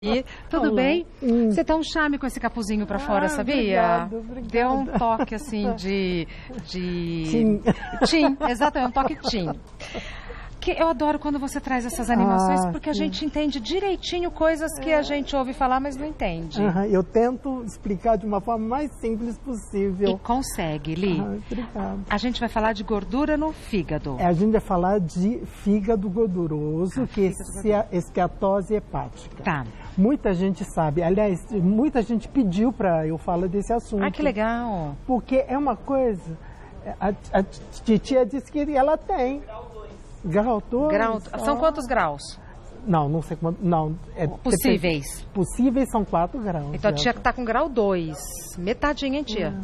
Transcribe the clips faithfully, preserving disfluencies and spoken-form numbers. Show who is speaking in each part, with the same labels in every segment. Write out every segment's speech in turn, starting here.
Speaker 1: E, tudo
Speaker 2: Olá.
Speaker 1: bem?
Speaker 2: Hum.
Speaker 1: Você tá um charme com esse capuzinho pra fora,
Speaker 2: Ah,
Speaker 1: sabia?
Speaker 2: obrigada, obrigada.
Speaker 1: Deu um toque assim de... de...
Speaker 2: Tim.
Speaker 1: Tim, exatamente, um toque tim. Que eu adoro quando você traz essas animações,
Speaker 2: Ah,
Speaker 1: porque a
Speaker 2: sim.
Speaker 1: gente entende direitinho coisas que a gente ouve falar, mas não entende.
Speaker 2: Aham, eu tento explicar de uma forma mais simples possível.
Speaker 1: E consegue, Li.
Speaker 2: Ah, obrigada.
Speaker 1: A gente vai falar de gordura no fígado.
Speaker 2: É, a gente vai falar de fígado gorduroso,
Speaker 1: Ah,
Speaker 2: que é
Speaker 1: fígado
Speaker 2: esse- esquiatose hepática.
Speaker 1: Tá.
Speaker 2: Muita gente sabe, aliás, muita gente pediu para eu falar desse assunto.
Speaker 1: Ah, que legal.
Speaker 2: Porque é uma coisa, a, a titia disse que ela tem. Grau dois.
Speaker 1: Grau... São
Speaker 2: ah.
Speaker 1: quantos graus?
Speaker 2: Não, não sei quanto. Não, é
Speaker 1: Possíveis.
Speaker 2: Possíveis são quatro graus.
Speaker 1: Então a
Speaker 2: já.
Speaker 1: tia tá com grau dois. Metadinha, hein, tia?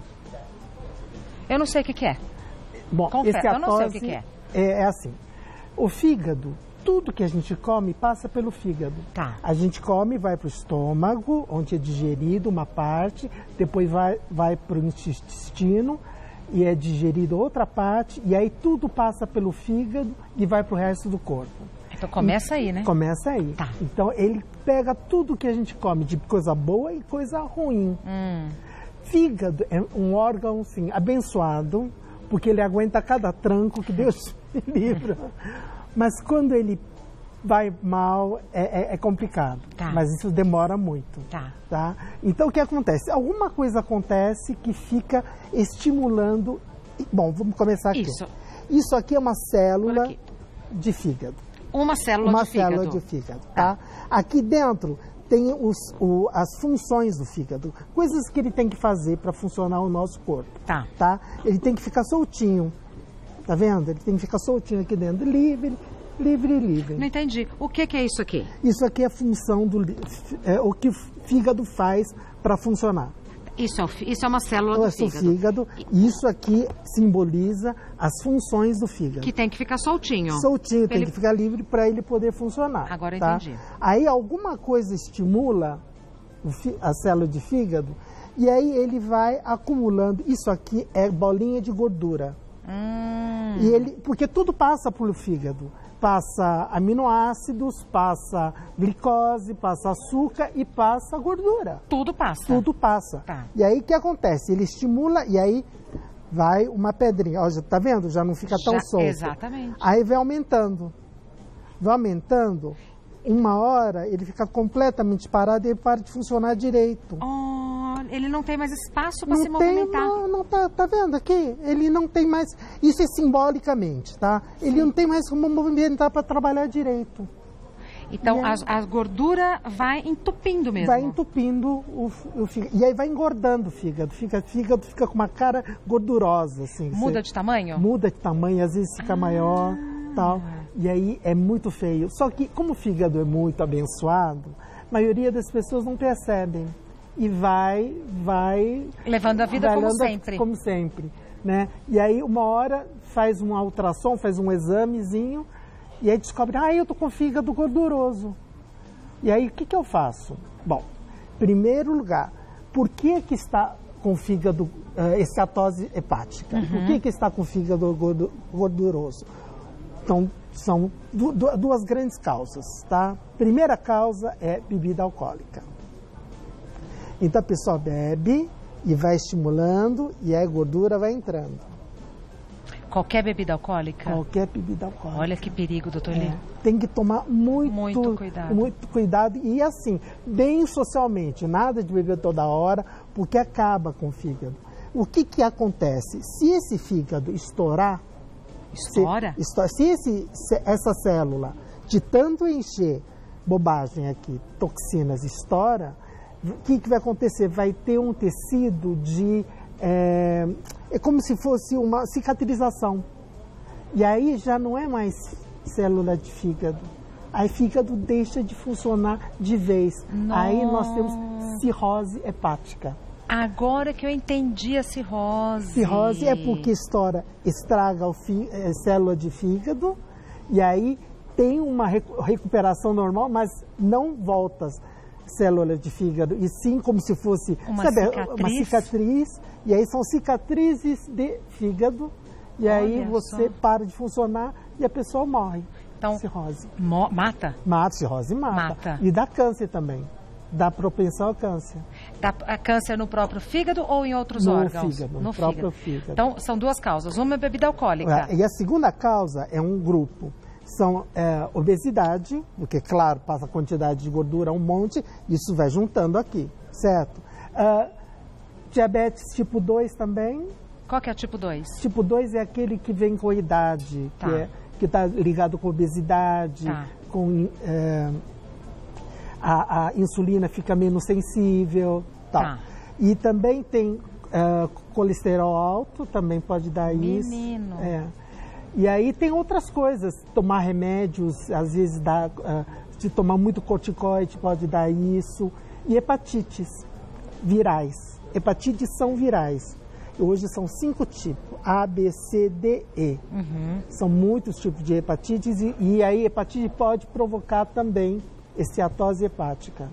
Speaker 1: Eu não sei o que, que é.
Speaker 2: Bom,
Speaker 1: Confesso,
Speaker 2: esse
Speaker 1: eu não sei o
Speaker 2: atose
Speaker 1: que que é.
Speaker 2: é assim. O fígado, tudo que a gente come passa pelo fígado.
Speaker 1: Tá.
Speaker 2: A gente come, vai para o estômago, onde é digerido uma parte, depois vai, vai para o intestino e é digerido outra parte, e aí tudo passa pelo fígado e vai para o resto do corpo.
Speaker 1: Então começa aí, né?
Speaker 2: Começa aí.
Speaker 1: Tá.
Speaker 2: Então ele pega tudo que a gente come, de coisa boa e coisa ruim.
Speaker 1: Hum.
Speaker 2: Fígado é um órgão, sim, abençoado, porque ele aguenta cada tranco que Deus me livra. Mas quando ele vai mal, é, é- é complicado.
Speaker 1: Tá.
Speaker 2: Mas isso demora muito.
Speaker 1: Tá.
Speaker 2: Tá? Então, o que acontece? Alguma coisa acontece que fica estimulando... Bom, vamos começar aqui.
Speaker 1: Isso.
Speaker 2: Isso aqui é uma
Speaker 1: Por
Speaker 2: célula
Speaker 1: aqui.
Speaker 2: de fígado.
Speaker 1: Uma célula
Speaker 2: Uma
Speaker 1: de fígado.
Speaker 2: célula de fígado, tá? Aqui dentro tem os, o- as funções do fígado, coisas que ele tem que fazer para funcionar o nosso corpo,
Speaker 1: Tá.
Speaker 2: tá? Ele tem que ficar soltinho, tá vendo? Ele tem que ficar soltinho aqui dentro, livre, livre, livre.
Speaker 1: Não entendi. O que, que é isso aqui?
Speaker 2: Isso aqui é a função do li- é o que o fígado faz para funcionar.
Speaker 1: Isso é, o fi- isso é uma célula do
Speaker 2: Esse é o
Speaker 1: fígado.
Speaker 2: fígado, e isso aqui simboliza as funções do fígado.
Speaker 1: Que tem que ficar soltinho.
Speaker 2: Soltinho, tem
Speaker 1: Ele-
Speaker 2: que ficar livre para ele poder funcionar.
Speaker 1: Agora eu
Speaker 2: tá?
Speaker 1: entendi.
Speaker 2: Aí alguma coisa estimula o fí- a célula de fígado e aí ele vai acumulando. Isso aqui é bolinha de gordura.
Speaker 1: Hum.
Speaker 2: E ele, porque tudo passa pelo fígado. Passa aminoácidos, passa glicose, passa açúcar e passa gordura.
Speaker 1: Tudo passa.
Speaker 2: Tudo passa.
Speaker 1: Tá.
Speaker 2: E aí o que acontece? Ele estimula e aí vai uma pedrinha. Ó, já tá vendo? Já não fica tão
Speaker 1: Já-
Speaker 2: solto.
Speaker 1: exatamente.
Speaker 2: Aí vai aumentando. Vai aumentando. Uma hora ele fica completamente parado e ele para de funcionar direito.
Speaker 1: Oh, ele não tem mais espaço para se
Speaker 2: Não tem,
Speaker 1: movimentar.
Speaker 2: não, não tá, tá vendo aqui? Ele não tem mais. Isso é simbolicamente, tá? Ele não tem mais como movimentar para trabalhar direito.
Speaker 1: Então
Speaker 2: E aí-
Speaker 1: a, a gordura vai entupindo mesmo.
Speaker 2: Vai entupindo o, f- o fígado. E aí vai engordando o fígado. Fica, fígado fica com uma cara gordurosa, assim.
Speaker 1: Muda
Speaker 2: Você-
Speaker 1: de tamanho?
Speaker 2: Muda de tamanho, às vezes fica maior, tal. E aí é muito feio. Só que como o fígado é muito abençoado, a maioria das pessoas não percebem. E vai, vai...
Speaker 1: Levando a vida
Speaker 2: vai
Speaker 1: como
Speaker 2: levando a-
Speaker 1: sempre.
Speaker 2: Como sempre, né? E aí uma hora faz uma ultrassom, faz um examezinho, e aí descobre, ah, eu tô com fígado gorduroso. E aí o que que eu faço? Bom, primeiro lugar, por que que está com fígado, uh, esquiatose hepática? Por que que está com fígado gordu- gorduroso? Então, são du- du- duas grandes causas, tá? Primeira causa é bebida alcoólica. Então a pessoa bebe e vai estimulando e aí a gordura vai entrando.
Speaker 1: Qualquer bebida alcoólica?
Speaker 2: Qualquer bebida alcoólica.
Speaker 1: Olha que perigo, doutor Lee.
Speaker 2: É, tem que tomar muito,
Speaker 1: Muito cuidado.
Speaker 2: muito cuidado e assim, bem socialmente, nada de beber toda hora, porque acaba com o fígado. O que que acontece? Se esse fígado estourar,
Speaker 1: Estoura?
Speaker 2: Se, esto- se esse, se essa célula, de tanto encher bobagem aqui, toxinas, estoura, o que, que vai acontecer? Vai ter um tecido de... É, é como se fosse uma cicatrização. E aí já não é mais célula de fígado. Aí fígado deixa de funcionar de vez. Aí nós temos cirrose hepática.
Speaker 1: Agora que eu entendi a cirrose.
Speaker 2: Cirrose é porque estoura, estraga a eh, célula de fígado e aí tem uma recu- recuperação normal, mas não volta célula de fígado, e sim como se fosse
Speaker 1: Uma
Speaker 2: sabe,
Speaker 1: cicatriz.
Speaker 2: uma cicatriz, e aí são cicatrizes de fígado, e aí
Speaker 1: Olha
Speaker 2: você
Speaker 1: só.
Speaker 2: para de funcionar e a pessoa morre.
Speaker 1: Então,
Speaker 2: cirrose.
Speaker 1: Mo mata?
Speaker 2: Mata, cirrose mata.
Speaker 1: Mata.
Speaker 2: E dá câncer também. Dá propensão ao câncer.
Speaker 1: Dá a câncer no próprio fígado ou em outros
Speaker 2: no
Speaker 1: órgãos?
Speaker 2: Fígado, no,
Speaker 1: no
Speaker 2: próprio
Speaker 1: fígado.
Speaker 2: fígado.
Speaker 1: Então, são duas causas. Uma é bebida alcoólica.
Speaker 2: É, e a segunda causa é um grupo. São é, obesidade, porque, claro, passa a quantidade de gordura um monte, isso vai juntando aqui, certo? Uh, diabetes tipo dois também.
Speaker 1: Qual que é o tipo dois?
Speaker 2: Tipo dois é aquele que vem com a idade,
Speaker 1: Tá.
Speaker 2: que é, que está ligado com obesidade,
Speaker 1: Tá.
Speaker 2: com é, a, a insulina fica menos sensível, tal.
Speaker 1: Tá.
Speaker 2: E também tem é, colesterol alto, também pode dar isso.
Speaker 1: Menino.
Speaker 2: É. E aí tem outras coisas, tomar remédios, às vezes dá, uh, se tomar muito corticoide pode dar isso. E hepatites virais. Hepatites são virais. Hoje são cinco tipos, A, B, C, D, E.
Speaker 1: Uhum.
Speaker 2: São muitos tipos de hepatites e, e aí hepatite pode provocar também esteatose hepática.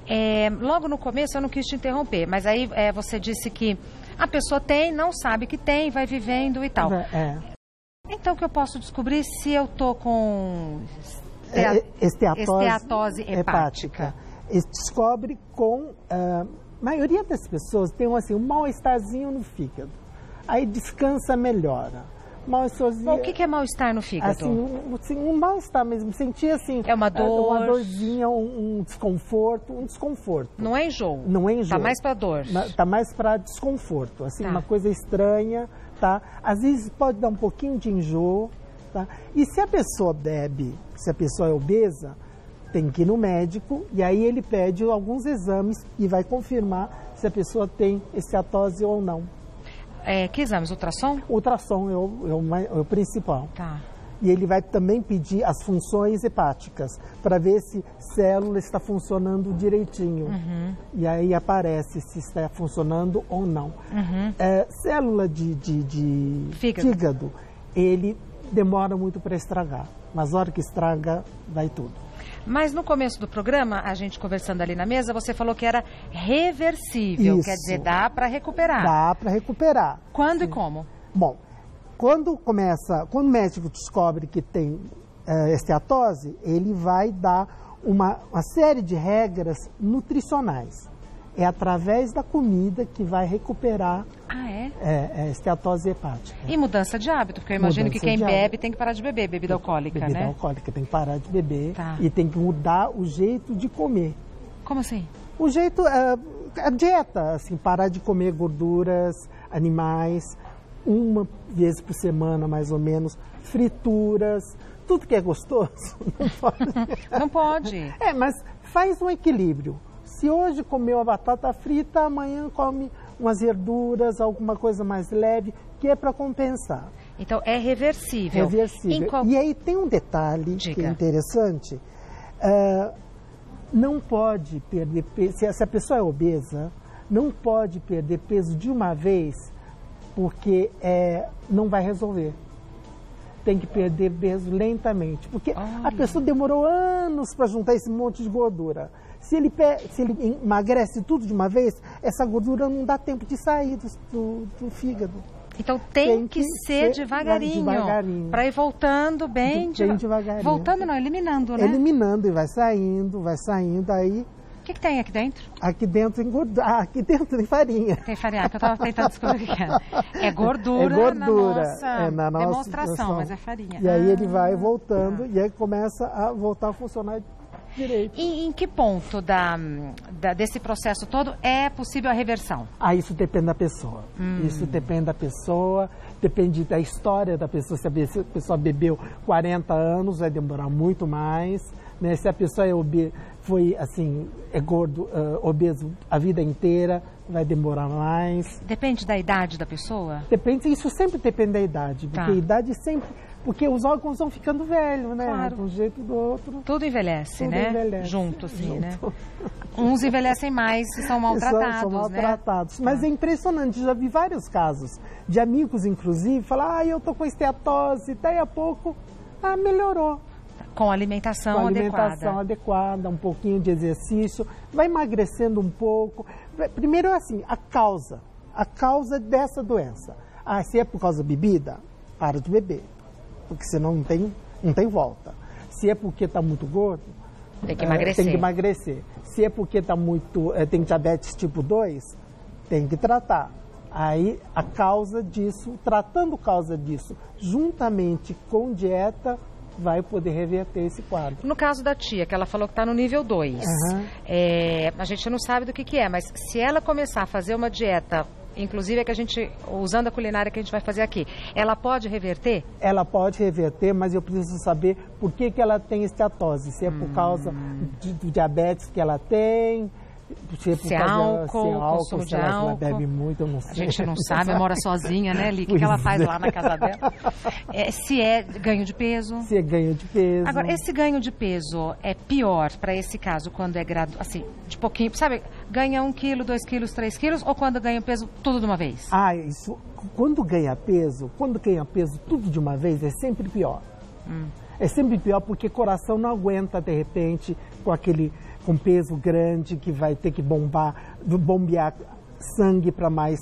Speaker 1: É, logo no começo eu não quis te interromper, mas aí é, você disse que a pessoa tem, não sabe que tem, vai vivendo e tal.
Speaker 2: É.
Speaker 1: Então, que eu posso descobrir se eu tô com
Speaker 2: É,
Speaker 1: estea-
Speaker 2: esteatose,
Speaker 1: esteatose hepática?
Speaker 2: E descobre com... A maioria das pessoas tem assim, um mal-estarzinho no fígado. Aí descansa, melhora. Mal-estarzinho...
Speaker 1: Bom, o que, que é mal-estar no fígado?
Speaker 2: Assim, um, assim, um mal-estar mesmo. Sentir assim...
Speaker 1: É uma dor?
Speaker 2: Uma dorzinha, um, um desconforto. Um desconforto.
Speaker 1: Não é enjoo?
Speaker 2: Não é enjoo.
Speaker 1: Tá mais pra dor?
Speaker 2: Na- Tá mais para desconforto. Assim,
Speaker 1: Tá.
Speaker 2: uma coisa estranha, tá? Às vezes pode dar um pouquinho de enjoo, tá? E se a pessoa bebe, se a pessoa é obesa, tem que ir no médico e aí ele pede alguns exames e vai confirmar se a pessoa tem esteatose ou não.
Speaker 1: É, que exames? Ultrassom?
Speaker 2: Ultrassom é o, é o mai- é o principal.
Speaker 1: Tá.
Speaker 2: E ele vai também pedir as funções hepáticas para ver se a célula está funcionando direitinho.
Speaker 1: Uhum.
Speaker 2: E aí aparece se está funcionando ou não.
Speaker 1: Uhum.
Speaker 2: É, célula de, de, de
Speaker 1: Fígado.
Speaker 2: fígado, ele demora muito para estragar. Mas na hora que estraga, vai tudo.
Speaker 1: Mas no começo do programa, a gente conversando ali na mesa, você falou que era reversível.
Speaker 2: Isso.
Speaker 1: Quer dizer, dá para recuperar.
Speaker 2: Dá para recuperar.
Speaker 1: Quando e como?
Speaker 2: Bom, quando começa, quando o médico descobre que tem é, esteatose, ele vai dar uma, uma série de regras nutricionais. É através da comida que vai recuperar
Speaker 1: Ah, é?
Speaker 2: é, é, esteatose hepática.
Speaker 1: E mudança de hábito, porque eu imagino
Speaker 2: Mudança
Speaker 1: que quem
Speaker 2: de
Speaker 1: bebe
Speaker 2: hábito.
Speaker 1: tem que parar de beber, bebida alcoólica,
Speaker 2: Bebida
Speaker 1: né?
Speaker 2: alcoólica, tem que parar de beber
Speaker 1: Tá.
Speaker 2: e tem que mudar o jeito de comer.
Speaker 1: Como assim?
Speaker 2: O jeito, é, a dieta, assim, parar de comer gorduras, animais, uma vez por semana mais ou menos, frituras, tudo que é gostoso, não pode.
Speaker 1: Não pode.
Speaker 2: É, mas faz um equilíbrio. Se hoje comeu uma batata frita, amanhã come umas verduras, alguma coisa mais leve, que é para compensar.
Speaker 1: Então, é reversível.
Speaker 2: Reversível.
Speaker 1: Em qual-
Speaker 2: E aí tem um detalhe que
Speaker 1: Diga.
Speaker 2: é interessante. Ah, não pode perder peso, se essa pessoa é obesa, não pode perder peso de uma vez, porque é, não vai resolver. Tem que perder peso lentamente, porque
Speaker 1: Olha.
Speaker 2: a pessoa demorou anos para juntar esse monte de gordura. Se ele, pe- se ele emagrece tudo de uma vez, essa gordura não dá tempo de sair do, do, do fígado.
Speaker 1: Então, tem,
Speaker 2: Tem
Speaker 1: que,
Speaker 2: que
Speaker 1: ser
Speaker 2: ser
Speaker 1: devagarinho.
Speaker 2: devagarinho.
Speaker 1: Para ir voltando bem,
Speaker 2: Bem
Speaker 1: deva-
Speaker 2: devagarinho.
Speaker 1: Voltando não, eliminando, né?
Speaker 2: Eliminando e vai saindo, vai saindo, aí
Speaker 1: O que, que tem aqui dentro?
Speaker 2: aqui dentro tem gordura, ah, aqui dentro tem farinha.
Speaker 1: Tem farinha, que eu estava tentando descobrir o que era. É gordura,
Speaker 2: É gordura,
Speaker 1: na nossa,
Speaker 2: é na nossa
Speaker 1: demonstração,
Speaker 2: demonstração.
Speaker 1: mas é farinha.
Speaker 2: E aí
Speaker 1: Ah,
Speaker 2: ele vai voltando e aí começa a voltar a funcionar direito.
Speaker 1: E em que ponto da, da- desse processo todo é possível a reversão?
Speaker 2: Ah, isso depende da pessoa.
Speaker 1: Hum.
Speaker 2: Isso depende da pessoa, depende da história da pessoa. Se a pe- pessoa bebeu quarenta anos, vai demorar muito mais. Né? Se a pessoa é obe foi assim, é gordo, ah, obeso a vida inteira, vai demorar mais.
Speaker 1: Depende da idade da pessoa?
Speaker 2: Depende, isso sempre depende da idade, porque
Speaker 1: Tá.
Speaker 2: a idade sempre, porque os órgãos vão ficando velhos, né?
Speaker 1: Claro.
Speaker 2: De um jeito ou do outro.
Speaker 1: Tudo envelhece,
Speaker 2: Tudo
Speaker 1: né?
Speaker 2: envelhece.
Speaker 1: Junto, assim,
Speaker 2: Junto.
Speaker 1: né? Uns envelhecem mais e são maltratados,
Speaker 2: são, são
Speaker 1: né?
Speaker 2: maltratados. Mas é impressionante, já vi vários casos de amigos, inclusive, falar, ah, eu tô com esteatose, daí a pouco, ah, melhorou.
Speaker 1: Com alimentação,
Speaker 2: Com alimentação
Speaker 1: adequada.
Speaker 2: adequada, um pouquinho de exercício, vai emagrecendo um pouco. Primeiro, assim, a causa, a causa dessa doença. Ah, se é por causa da bebida, para de beber, porque senão não tem, não tem volta. Se é porque está muito gordo,
Speaker 1: Tem que
Speaker 2: é,
Speaker 1: emagrecer.
Speaker 2: tem que emagrecer. Se é porque tá muito, é, tem diabetes tipo dois, tem que tratar. Aí a causa disso, tratando causa disso, juntamente com dieta, vai poder reverter esse quadro.
Speaker 1: No caso da tia, que ela falou que está no nível dois,
Speaker 2: Uhum.
Speaker 1: é, a gente não sabe do que, que é, mas se ela começar a fazer uma dieta, inclusive é que a gente, usando a culinária que a gente vai fazer aqui, ela pode reverter?
Speaker 2: Ela pode reverter, mas eu preciso saber por que, que ela tem esteatose. Se é por
Speaker 1: Hum.
Speaker 2: causa de, do diabetes que ela tem, se é por
Speaker 1: Se é
Speaker 2: causa
Speaker 1: álcool,
Speaker 2: se é álcool,
Speaker 1: consumo
Speaker 2: se
Speaker 1: de
Speaker 2: ela, se ela
Speaker 1: álcool.
Speaker 2: bebe muito, eu não sei.
Speaker 1: A gente não sabe, ela mora sozinha, né, Li? O que, que ela
Speaker 2: Pois
Speaker 1: faz
Speaker 2: é.
Speaker 1: lá na casa dela? É, se é ganho de peso?
Speaker 2: Se é ganho de peso.
Speaker 1: Agora, esse ganho de peso é pior para esse caso quando é gradu... assim, de pouquinho, sabe? Ganha um quilo, dois quilos, três quilos, ou quando ganha peso tudo de uma vez?
Speaker 2: Ah, isso. Quando ganha peso, quando ganha peso tudo de uma vez, é sempre pior.
Speaker 1: Hum.
Speaker 2: É sempre pior porque o coração não aguenta, de repente, com aquele com peso grande que vai ter que bombar, bombear sangue para mais,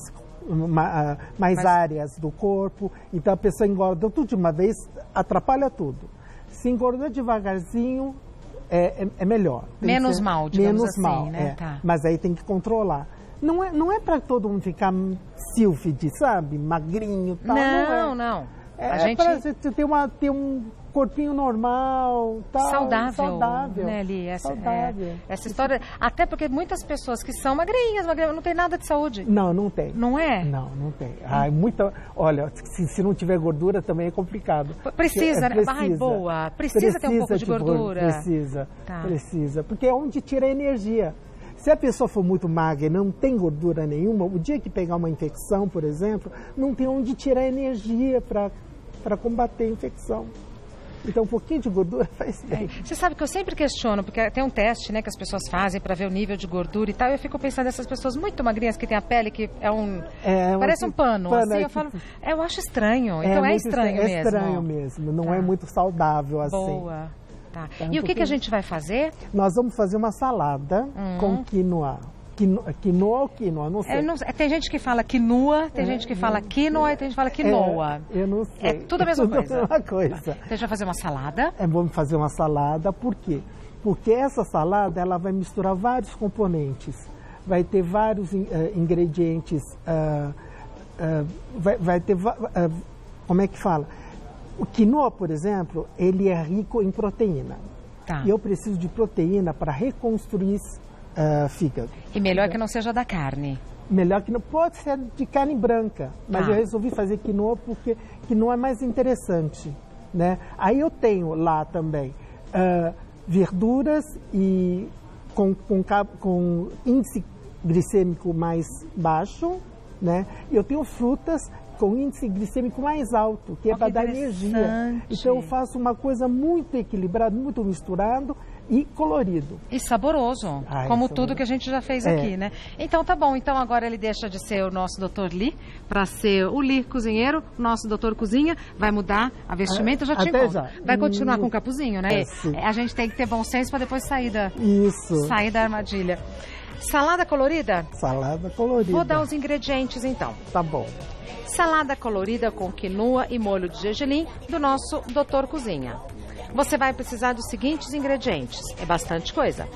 Speaker 2: ma- mais
Speaker 1: Mas-
Speaker 2: áreas do corpo. Então a pessoa engorda tudo de uma vez, atrapalha tudo. Se engorda devagarzinho, é, é, é melhor. Tem que
Speaker 1: Menos
Speaker 2: ser
Speaker 1: mal, digamos
Speaker 2: menos
Speaker 1: assim,
Speaker 2: mal,
Speaker 1: né?
Speaker 2: é.
Speaker 1: Tá.
Speaker 2: Mas aí tem que controlar. Não é, não é para todo mundo ficar sílfide, sabe? Magrinho e tal.
Speaker 1: Não,
Speaker 2: Não, é.
Speaker 1: não.
Speaker 2: É,
Speaker 1: A gente...
Speaker 2: pra você ter, uma, ter um corpinho normal, tal,
Speaker 1: Saudável,
Speaker 2: saudável,
Speaker 1: né, Li? Essa,
Speaker 2: saudável.
Speaker 1: é, essa história, até porque muitas pessoas que são magrinhas, magrinhas, não tem nada de saúde.
Speaker 2: Não, não tem.
Speaker 1: Não é?
Speaker 2: Não, não tem. Ai, muita, olha, se, se não tiver gordura também é complicado.
Speaker 1: Precisa,
Speaker 2: Porque,
Speaker 1: né? Ai, boa. Precisa ter um pouco de
Speaker 2: gor-
Speaker 1: gordura.
Speaker 2: Precisa,
Speaker 1: Tá.
Speaker 2: precisa. Porque é onde tira a energia. Se a pessoa for muito magra e não tem gordura nenhuma, o dia que pegar uma infecção, por exemplo, não tem onde tirar energia para para combater a infecção. Então, um pouquinho de gordura faz bem.
Speaker 1: Você sabe que eu sempre questiono, porque tem um teste, né, que as pessoas fazem para ver o nível de gordura e tal, e eu fico pensando nessas pessoas muito magrinhas que têm a pele que é um...
Speaker 2: É,
Speaker 1: parece um pano, assim,
Speaker 2: é
Speaker 1: eu falo... É, eu acho estranho,
Speaker 2: É
Speaker 1: então é,
Speaker 2: muito
Speaker 1: estranho
Speaker 2: É
Speaker 1: mesmo.
Speaker 2: estranho mesmo, não
Speaker 1: Tá.
Speaker 2: é muito saudável assim.
Speaker 1: Boa. Tá.
Speaker 2: Tá um
Speaker 1: E o que, que a
Speaker 2: pouquinho-
Speaker 1: gente vai fazer?
Speaker 2: Nós vamos fazer uma salada
Speaker 1: Hum.
Speaker 2: com quinoa. Quino- Quinoa ou quinoa? Não sei.
Speaker 1: Eu não sei, tem gente que fala quinoa, tem gente que fala quinoa e tem gente que fala quinoa.
Speaker 2: É, eu não sei.
Speaker 1: É tudo a mesma
Speaker 2: tudo
Speaker 1: coisa.
Speaker 2: a mesma coisa.
Speaker 1: Então a gente vai fazer uma salada.
Speaker 2: É, vamos fazer uma salada, por quê? Porque essa salada ela vai misturar vários componentes. Vai ter vários in- eh, ingredientes, ah, ah, vai, vai ter, va- ah, como é que fala? O quinoa, por exemplo, ele é rico em proteína.
Speaker 1: Tá.
Speaker 2: E eu preciso de proteína para reconstruir ah, fígado.
Speaker 1: E melhor que não seja da carne.
Speaker 2: Melhor que não pode ser de carne branca, mas
Speaker 1: Tá.
Speaker 2: eu resolvi fazer quinoa porque quinoa é mais interessante, né? Aí eu tenho lá também ah, verduras e com, com, ca- com índice glicêmico mais baixo, né? E eu tenho frutas com índice glicêmico mais alto, que é
Speaker 1: Ó,
Speaker 2: para
Speaker 1: que
Speaker 2: dar energia.
Speaker 1: interessante.
Speaker 2: Então eu faço uma coisa muito equilibrada, muito misturado e colorido.
Speaker 1: E saboroso,
Speaker 2: Ai,
Speaker 1: como
Speaker 2: saboroso.
Speaker 1: tudo que a gente já fez
Speaker 2: É.
Speaker 1: aqui, né? Então tá bom, então agora ele deixa de ser o nosso doutor Li para ser o Li cozinheiro, nosso doutor cozinha, vai mudar a vestimenta, eu já te
Speaker 2: Até
Speaker 1: encontro.
Speaker 2: já.
Speaker 1: Vai continuar
Speaker 2: Hum,
Speaker 1: com o capuzinho, né?
Speaker 2: é, sim.
Speaker 1: A gente tem que ter bom senso para depois sair da,
Speaker 2: Isso.
Speaker 1: sair da armadilha. Salada colorida?
Speaker 2: Salada colorida.
Speaker 1: Vou dar os ingredientes então.
Speaker 2: Tá bom.
Speaker 1: Salada colorida com quinoa e molho de gergelim do nosso doutor Cozinha. Você vai precisar dos seguintes ingredientes. É bastante coisa.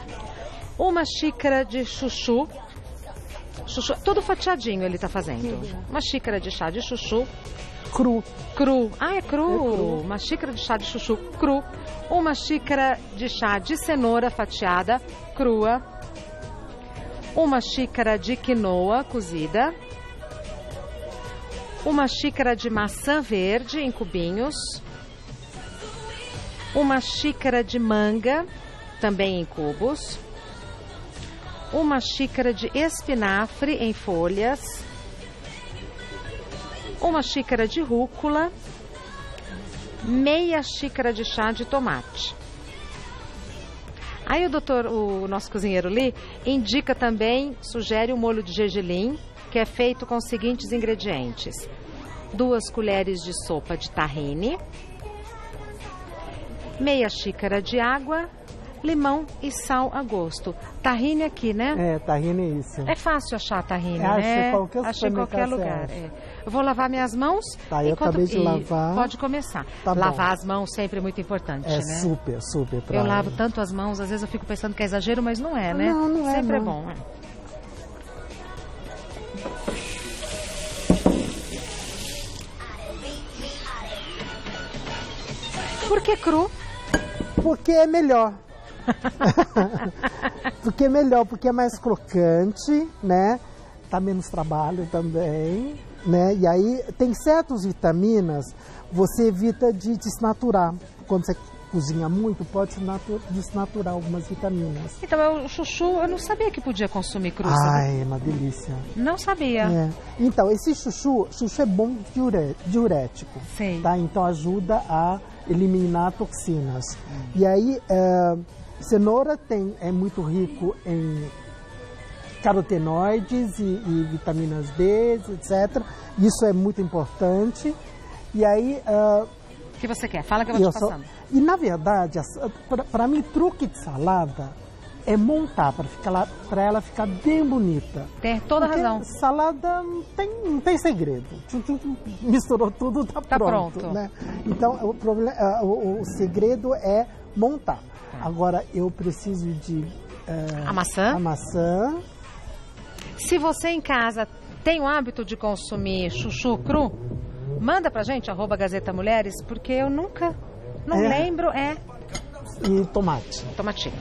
Speaker 1: Uma xícara de chuchu. Chuchu, todo fatiadinho ele está fazendo. Uma xícara de chá de chuchu
Speaker 2: Cru.
Speaker 1: cru. Ah, é cru.
Speaker 2: É cru.
Speaker 1: Uma xícara de chá de chuchu cru. Uma xícara de chá de cenoura fatiada crua. Uma xícara de quinoa cozida. Uma xícara de maçã verde em cubinhos. Uma xícara de manga, também em cubos. Uma xícara de espinafre em folhas. Uma xícara de rúcula. Meia xícara de chá de tomate. Aí o doutor, o nosso cozinheiro Li, indica também, sugere o molho de gergelim, que é feito com os seguintes ingredientes. Duas colheres de sopa de tahine, meia xícara de água, limão e sal a gosto. Tahine aqui, né?
Speaker 2: É, tahine é isso.
Speaker 1: É fácil achar tahine,
Speaker 2: É, acho
Speaker 1: né?
Speaker 2: em qualquer
Speaker 1: Acho em qualquer lugar.
Speaker 2: supermercado.
Speaker 1: É. Eu vou lavar minhas mãos.
Speaker 2: Tá, eu
Speaker 1: enquanto-
Speaker 2: acabei de
Speaker 1: e
Speaker 2: lavar.
Speaker 1: Pode começar.
Speaker 2: Tá bom.
Speaker 1: Lavar as mãos sempre é muito importante,
Speaker 2: É
Speaker 1: né?
Speaker 2: super, super. Pra...
Speaker 1: Eu lavo tanto as mãos, às vezes eu fico pensando que é exagero, mas não é, né?
Speaker 2: Não, não é,
Speaker 1: Sempre
Speaker 2: não.
Speaker 1: é bom. né? Por que cru?
Speaker 2: Porque é melhor. Porque é melhor, porque é mais crocante, né? Dá menos trabalho também, né? E aí tem certas vitaminas, você evita de desnaturar. Quando você cozinha muito, pode desnatu- desnaturar algumas vitaminas.
Speaker 1: Então, eu- o chuchu, eu não sabia que podia consumir cru. sabe?
Speaker 2: Ai, é uma delícia.
Speaker 1: Não sabia.
Speaker 2: É. Então, esse chuchu, chuchu é bom diure- diurético,
Speaker 1: Sei.
Speaker 2: tá? Então ajuda a eliminar toxinas. E aí, é, cenoura tem, é muito rico em carotenoides e, e vitaminas B, etcétera. Isso é muito importante. E aí, é,
Speaker 1: O que você quer? Fala que eu vou
Speaker 2: eu
Speaker 1: te
Speaker 2: só-
Speaker 1: passando.
Speaker 2: e na verdade, para mim, truque de salada é montar para ela ficar bem bonita.
Speaker 1: Tem toda a
Speaker 2: Porque
Speaker 1: razão.
Speaker 2: salada não tem, não tem segredo. Tu- tu- tu Misturou tudo, tá,
Speaker 1: Tá
Speaker 2: pronto.
Speaker 1: pronto.
Speaker 2: Né? Então, o, problema, ah, o, o segredo é montar. Agora, eu preciso de... eh,
Speaker 1: A maçã?
Speaker 2: A maçã.
Speaker 1: Se você em casa tem o hábito de consumir chuchu cru, manda pra gente, arroba Gazeta Mulheres, porque eu nunca, não
Speaker 2: É.
Speaker 1: lembro, é
Speaker 2: E tomate.
Speaker 1: tomatinho.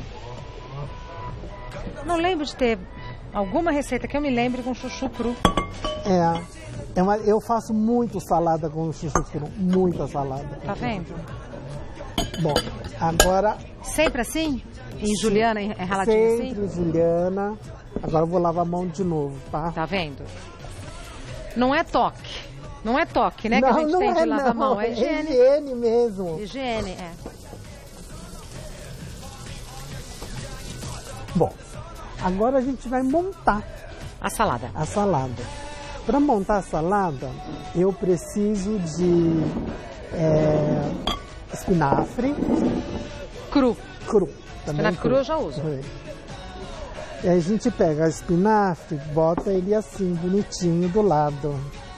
Speaker 1: Não lembro de ter alguma receita que eu me lembre com chuchu cru.
Speaker 2: É, é uma, eu faço muito salada com chuchu cru. Muita salada.
Speaker 1: Tá vendo?
Speaker 2: Bom, agora...
Speaker 1: Sempre assim? Em Juliana, é raladinho assim?
Speaker 2: Sempre, Juliana. Agora eu vou lavar a mão de novo, tá?
Speaker 1: Tá vendo? Não é toque. Não é toque, né? que a gente tem de lavar a mão. É higiene.
Speaker 2: É higiene mesmo.
Speaker 1: Higiene, é.
Speaker 2: Bom, agora a gente vai montar
Speaker 1: A salada.
Speaker 2: a salada. Para montar a salada, eu preciso de é, espinafre
Speaker 1: Cru.
Speaker 2: cru. Também
Speaker 1: Espinafre cru eu já uso.
Speaker 2: É. E aí a gente pega a espinafre, bota ele assim, bonitinho do lado.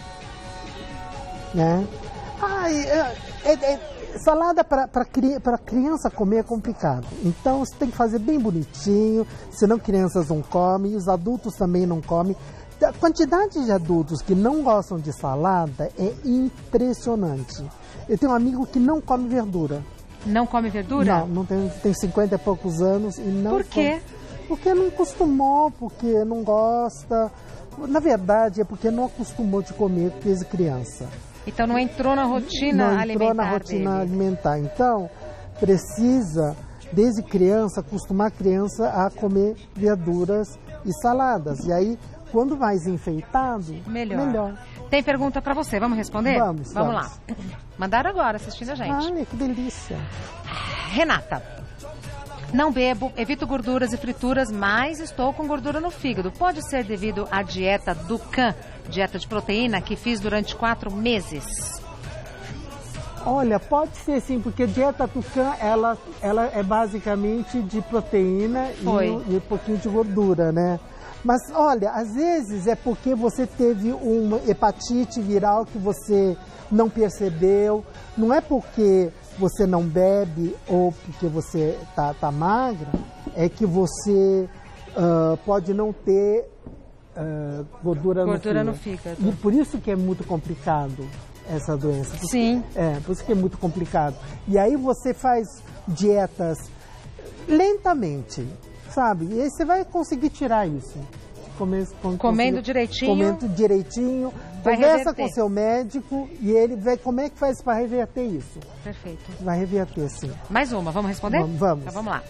Speaker 2: Né? Ai, é, é, é, salada para criança comer é complicado. Então você tem que fazer bem bonitinho, senão crianças não comem, os adultos também não comem. A quantidade de adultos que não gostam de salada é impressionante. Eu tenho um amigo que não come verdura.
Speaker 1: Não come verdura?
Speaker 2: Não, não tem, tem cinquenta e poucos anos e não
Speaker 1: Por quê?
Speaker 2: come. Porque não acostumou, porque não gosta. Na verdade, é porque não acostumou de comer desde criança.
Speaker 1: Então não entrou na rotina
Speaker 2: não
Speaker 1: alimentar
Speaker 2: entrou na rotina
Speaker 1: dele.
Speaker 2: alimentar. Então, precisa, desde criança, acostumar a criança a comer verduras e saladas. E aí, quando mais enfeitado,
Speaker 1: Melhor.
Speaker 2: melhor.
Speaker 1: Tem pergunta pra você, vamos responder?
Speaker 2: Vamos,
Speaker 1: Vamos
Speaker 2: vamos.
Speaker 1: lá. Mandaram agora, assistindo a gente.
Speaker 2: Olha, que delícia.
Speaker 1: Renata. Não bebo, evito gorduras e frituras, mas estou com gordura no fígado. Pode ser devido à dieta do Can, dieta de proteína, que fiz durante quatro meses?
Speaker 2: Olha, pode ser sim, porque dieta Tucã, ela, ela é basicamente de proteína e,
Speaker 1: Foi.
Speaker 2: um- e um pouquinho de gordura, né? Mas olha, às vezes é porque você teve uma hepatite viral que você não percebeu, não é porque você não bebe ou porque você tá, tá magra, é que você ah, pode não ter ah, gordura,
Speaker 1: Gordura
Speaker 2: no
Speaker 1: no
Speaker 2: fígado.
Speaker 1: fígado.
Speaker 2: E por isso que é muito complicado essa doença. Porque-
Speaker 1: Sim.
Speaker 2: É, por isso que é muito complicado. E aí você faz dietas lentamente, sabe? E aí você vai conseguir tirar isso. Come- com-
Speaker 1: Comendo
Speaker 2: conseguir-
Speaker 1: direitinho.
Speaker 2: Comendo direitinho.
Speaker 1: Vai
Speaker 2: Conversa
Speaker 1: reverter.
Speaker 2: com seu médico e ele vê como é que faz para reverter isso.
Speaker 1: Perfeito.
Speaker 2: Vai reverter, sim.
Speaker 1: Mais uma, vamos responder?
Speaker 2: Vamos, vamos.
Speaker 1: Então vamos lá.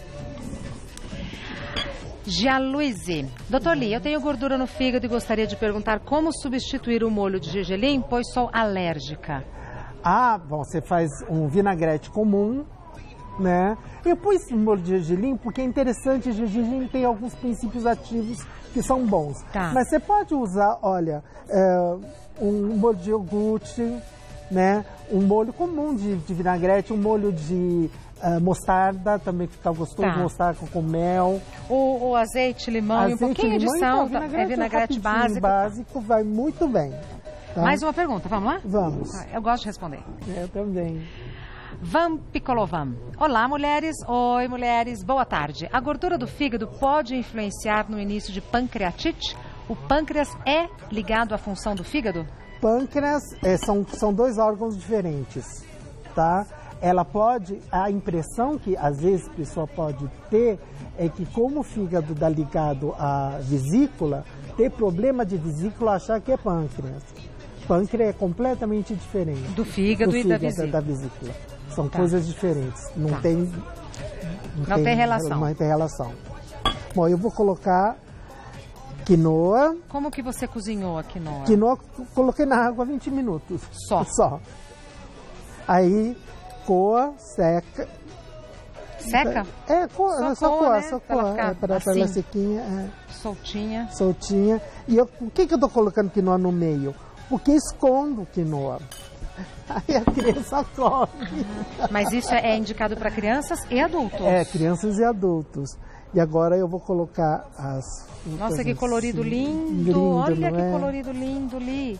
Speaker 1: Gialuise. Doutor Lee, eu tenho gordura no fígado e gostaria de perguntar como substituir o molho de gergelim, pois sou alérgica.
Speaker 2: Ah, bom, você faz um vinagrete comum, né? Eu pus esse molho de gergelim porque é interessante, o gergelim tem alguns princípios ativos que são bons.
Speaker 1: Tá.
Speaker 2: Mas você pode usar, olha, é, um molho de iogurte, né? Um molho comum de, de vinagrete, um molho de uh, mostarda, também fica gostoso,
Speaker 1: Tá.
Speaker 2: mostarda com mel.
Speaker 1: O, o azeite, limão
Speaker 2: Azeite,
Speaker 1: e um pouquinho
Speaker 2: limão,
Speaker 1: de sal.
Speaker 2: então,
Speaker 1: Tá? É vinagrete básico.
Speaker 2: básico, vai muito bem. Tá?
Speaker 1: Mais uma pergunta, vamos lá?
Speaker 2: Vamos.
Speaker 1: Eu gosto de responder.
Speaker 2: Eu também.
Speaker 1: Van Piccolovan. Olá, mulheres. Oi, mulheres. Boa tarde. A gordura do fígado pode influenciar no início de pancreatite? O pâncreas é ligado à função do fígado?
Speaker 2: Pâncreas é, são, são dois órgãos diferentes, tá? Ela pode, a impressão que às vezes a pessoa pode ter é que como o fígado está ligado à vesícula, ter problema de vesícula achar que é pâncreas. Pâncreas é completamente diferente.
Speaker 1: Do fígado,
Speaker 2: do
Speaker 1: e
Speaker 2: fígado
Speaker 1: da vesícula.
Speaker 2: da vesícula. São
Speaker 1: Tá.
Speaker 2: coisas diferentes. Não
Speaker 1: Tá.
Speaker 2: tem...
Speaker 1: Não tem relação.
Speaker 2: Não tem relação. Bom, eu vou colocar quinoa.
Speaker 1: Como que você cozinhou a quinoa?
Speaker 2: Quinoa, coloquei na água vinte minutos.
Speaker 1: Só?
Speaker 2: Só. Aí, coa, seca.
Speaker 1: Seca?
Speaker 2: É, coa,
Speaker 1: Só
Speaker 2: só, só
Speaker 1: coa,
Speaker 2: coa,
Speaker 1: né?
Speaker 2: só
Speaker 1: Pra ela
Speaker 2: coa.
Speaker 1: ficar
Speaker 2: É, para
Speaker 1: assim.
Speaker 2: ela sequinha, é,
Speaker 1: Soltinha.
Speaker 2: soltinha. E eu, por que, que eu tô colocando quinoa no meio? Porque escondo quinoa. Aí a criança come.
Speaker 1: Mas isso é indicado para crianças e adultos?
Speaker 2: É, crianças e adultos. E agora eu vou colocar as... frutas
Speaker 1: Nossa, que
Speaker 2: assim.
Speaker 1: colorido lindo.
Speaker 2: Lindo,
Speaker 1: Olha
Speaker 2: não
Speaker 1: que
Speaker 2: é?
Speaker 1: colorido lindo, Li.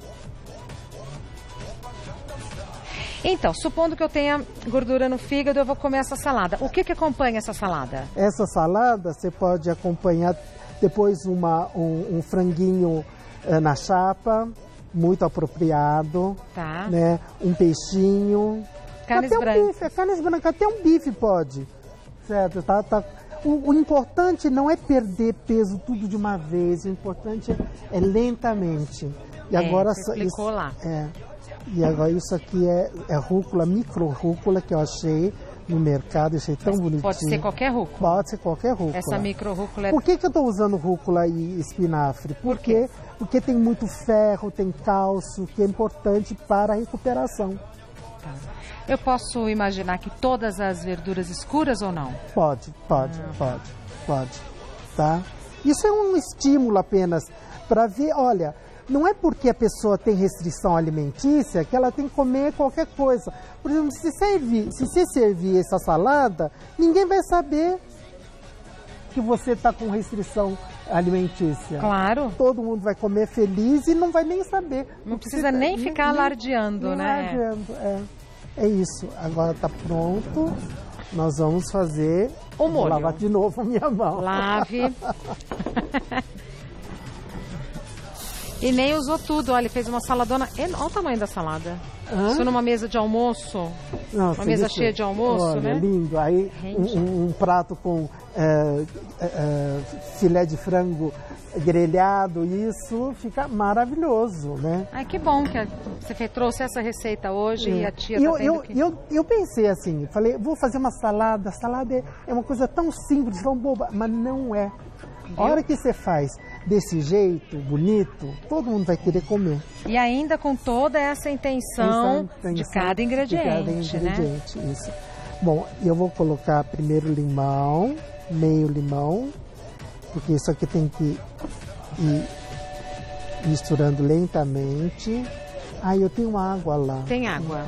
Speaker 1: Então, supondo que eu tenha gordura no fígado, eu vou comer essa salada. O que que acompanha essa salada?
Speaker 2: Essa salada você pode acompanhar depois uma, um, um franguinho eh, na chapa, muito apropriado,
Speaker 1: Tá.
Speaker 2: né? Um peixinho.
Speaker 1: Carnes
Speaker 2: até um
Speaker 1: brancas.
Speaker 2: bife, carnes brancas, até um bife pode. Certo? Tá, tá. O, o importante não é perder peso tudo de uma vez, o importante é, é lentamente. E
Speaker 1: É,
Speaker 2: agora
Speaker 1: você explicou
Speaker 2: isso,
Speaker 1: lá.
Speaker 2: É. E agora isso aqui é, é rúcula, micro rúcula que eu achei no mercado, achei tão bonitinho.
Speaker 1: Pode ser qualquer rúcula.
Speaker 2: Pode ser qualquer rúcula.
Speaker 1: Essa micro rúcula é...
Speaker 2: Por que, que eu estou usando rúcula e espinafre?
Speaker 1: Por
Speaker 2: Porque, porque tem muito ferro, tem cálcio, que é importante para a recuperação.
Speaker 1: Eu posso imaginar que todas as verduras escuras ou não?
Speaker 2: Pode, pode, pode, pode. Tá? Isso é um estímulo apenas para ver, olha, não é porque a pessoa tem restrição alimentícia que ela tem que comer qualquer coisa. Por exemplo, se, servir, se você servir essa salada, ninguém vai saber que você está com restrição alimentícia.
Speaker 1: Claro.
Speaker 2: Todo mundo vai comer feliz e não vai nem saber.
Speaker 1: Não precisa nem ficar alardeando,
Speaker 2: nem
Speaker 1: né?
Speaker 2: alardeando, é. É isso. Agora está pronto. Nós vamos fazer...
Speaker 1: O molho.
Speaker 2: Vou lavar de novo a minha mão.
Speaker 1: Lave. E nem usou tudo, olha, ele fez uma saladona. Olha o tamanho da salada.
Speaker 2: Hã?
Speaker 1: Isso numa mesa de almoço.
Speaker 2: Nossa,
Speaker 1: Uma mesa
Speaker 2: isso-
Speaker 1: cheia de almoço,
Speaker 2: olha,
Speaker 1: né?
Speaker 2: lindo. Aí
Speaker 1: Rende.
Speaker 2: um, um- um prato com é, é, é, filé de frango grelhado, isso fica maravilhoso, né?
Speaker 1: Ai, que bom que a- você fe- trouxe essa receita hoje e a tia
Speaker 2: eu,
Speaker 1: tá vendo
Speaker 2: eu,
Speaker 1: que...
Speaker 2: eu, eu pensei assim, falei, vou fazer uma salada. Salada é, é uma coisa tão simples, tão boba, mas não é. A hora que você faz desse jeito, bonito, todo mundo vai querer comer.
Speaker 1: E ainda com toda essa intenção
Speaker 2: Essa
Speaker 1: de
Speaker 2: intenção
Speaker 1: cada ingrediente,
Speaker 2: de cada
Speaker 1: né?
Speaker 2: ingrediente, isso. Bom, eu vou colocar primeiro limão, meio limão, porque isso aqui tem que ir misturando lentamente. Ah, eu tenho água lá.
Speaker 1: Tem água.